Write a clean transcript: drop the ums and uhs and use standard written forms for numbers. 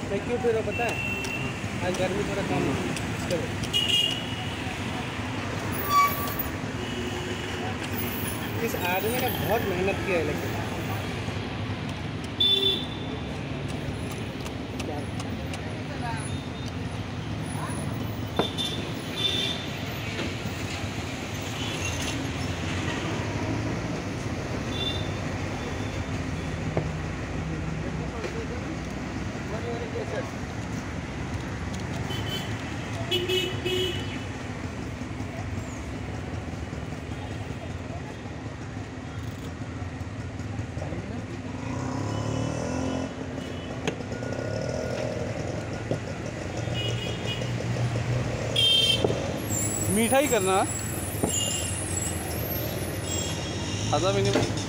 मैं क्यों पी रहा हूँ पता है? आज गर्मी थोड़ा कम है इसके वजह। इस आदमी ने बहुत मेहनत किया है लेकिन मीठा ही करना आधा मिनिमम।